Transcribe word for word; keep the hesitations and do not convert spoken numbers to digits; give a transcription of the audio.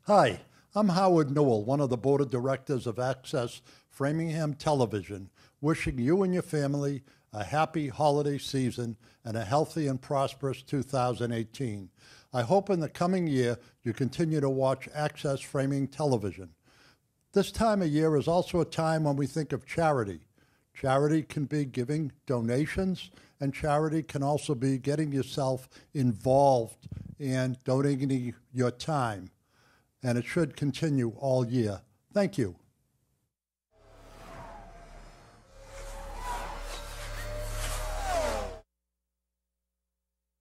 Hi, I'm Howard Newell, one of the board of directors of Access Framingham Television, wishing you and your family a happy holiday season and a healthy and prosperous two thousand eighteen. I hope in the coming year you continue to watch Access Framingham Television. This time of year is also a time when we think of charity. Charity can be giving donations, and charity can also be getting yourself involved and donating your time. And it should continue all year. Thank you.